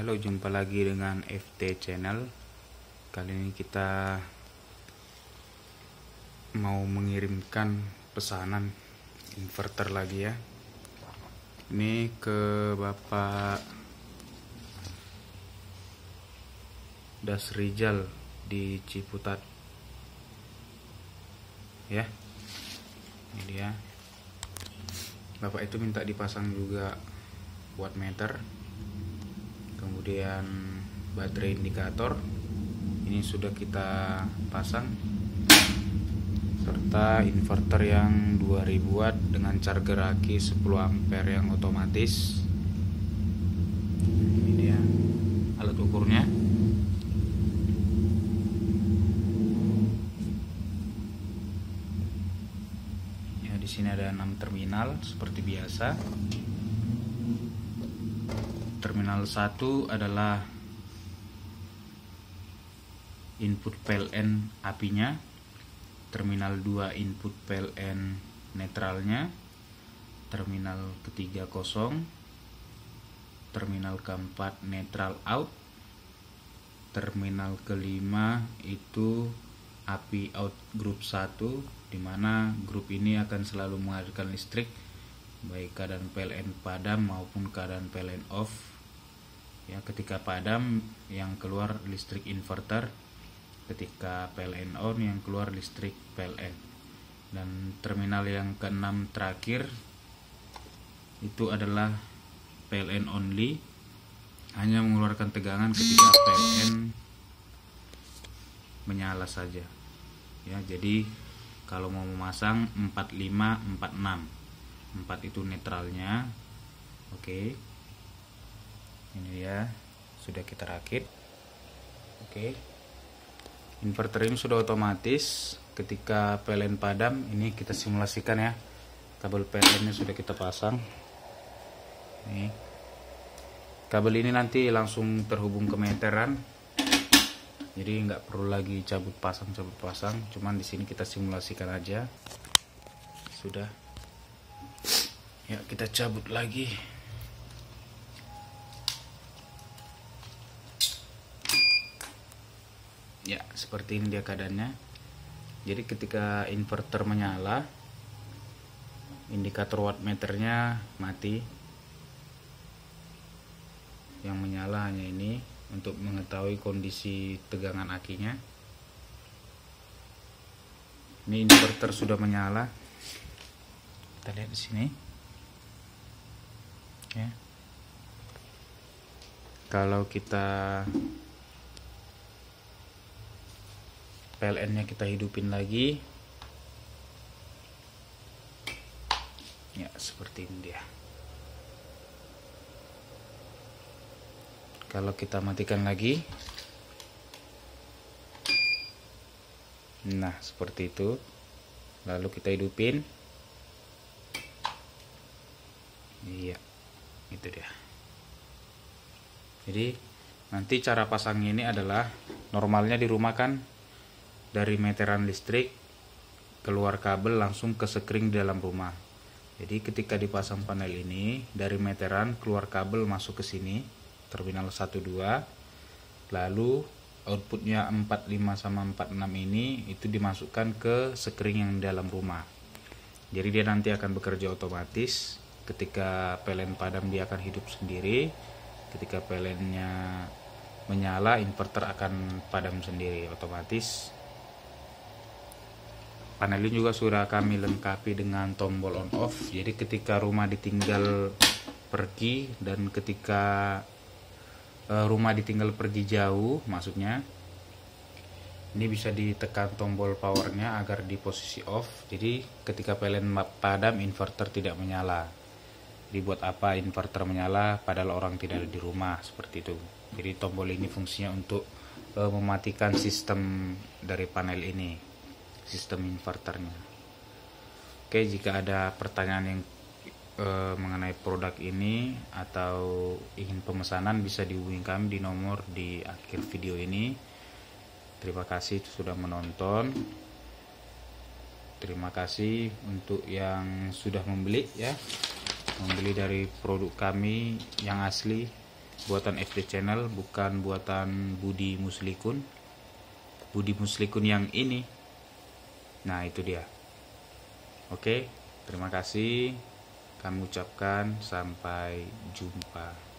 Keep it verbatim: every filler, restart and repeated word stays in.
Halo, jumpa lagi dengan F T Channel. Kali ini kita mau mengirimkan pesanan inverter lagi ya. Ini ke Bapak Dasrijal di Ciputat ya. Ini dia. Bapak itu minta dipasang juga wattmeter, kemudian baterai indikator ini sudah kita pasang, serta inverter yang dua ribu watt dengan charger aki sepuluh ampere yang otomatis. Ini dia alat ukurnya. Ya, di sini ada enam terminal seperti biasa. Terminal satu adalah input P L N apinya, terminal dua input P L N netralnya, terminal ketiga kosong, terminal keempat netral out, terminal kelima itu api out grup satu, dimana grup ini akan selalu mengalirkan listrik baik keadaan P L N padam maupun keadaan P L N off. Ya, ketika padam yang keluar listrik inverter, ketika P L N on yang keluar listrik P L N. Dan terminal yang keenam terakhir itu adalah P L N only, hanya mengeluarkan tegangan ketika P L N menyala saja. Ya, jadi kalau mau memasang empat lima empat enam, empat itu netralnya. Oke. Ini dia, sudah kita rakit. Oke. Inverter ini sudah otomatis. Ketika P L N padam, ini kita simulasikan ya. Kabel P L N-nya sudah kita pasang. Nih. Kabel ini nanti langsung terhubung ke meteran. Jadi nggak perlu lagi cabut pasang cabut pasang. Cuman di sini kita simulasikan aja. Sudah. Ya, kita cabut lagi. Ya, seperti ini dia keadaannya. Jadi ketika inverter menyala, indikator wattmeternya mati. Yang menyala hanya ini untuk mengetahui kondisi tegangan akinya. Ini inverter sudah menyala. Kita lihat di sini. Ya. Kalau kita P L N-nya kita hidupin lagi. Ya, seperti ini dia. Kalau kita matikan lagi. Nah, seperti itu. Lalu kita hidupin. Iya. Itu dia. Jadi, nanti cara pasangnya ini adalah normalnya di rumah kan dari meteran listrik keluar kabel langsung ke sekring di dalam rumah. Jadi ketika dipasang panel ini dari meteran keluar kabel masuk ke sini terminal satu dua, lalu outputnya empat lima sama empat enam ini itu dimasukkan ke sekring yang di dalam rumah. Jadi dia nanti akan bekerja otomatis. Ketika P L N padam dia akan hidup sendiri. Ketika P L N-nya menyala, inverter akan padam sendiri otomatis. Panel ini juga sudah kami lengkapi dengan tombol on off. Jadi ketika rumah ditinggal pergi dan ketika uh, rumah ditinggal pergi jauh, maksudnya ini bisa ditekan tombol powernya agar di posisi off. Jadi ketika P L N padam, inverter tidak menyala. Jadi buat apa inverter menyala padahal orang tidak ada di rumah, seperti itu. Jadi tombol ini fungsinya untuk uh, mematikan sistem dari panel ini, sistem inverternya. Oke, jika ada pertanyaan yang e, mengenai produk ini atau ingin pemesanan bisa dihubungi kami di nomor di akhir video ini. Terima kasih sudah menonton. Terima kasih untuk yang sudah membeli ya, membeli dari produk kami yang asli. buatan F D Channel, bukan buatan Budi Muslikun. Budi Muslikun yang ini. Nah, itu dia. Oke, terima kasih. Kami ucapkan sampai jumpa.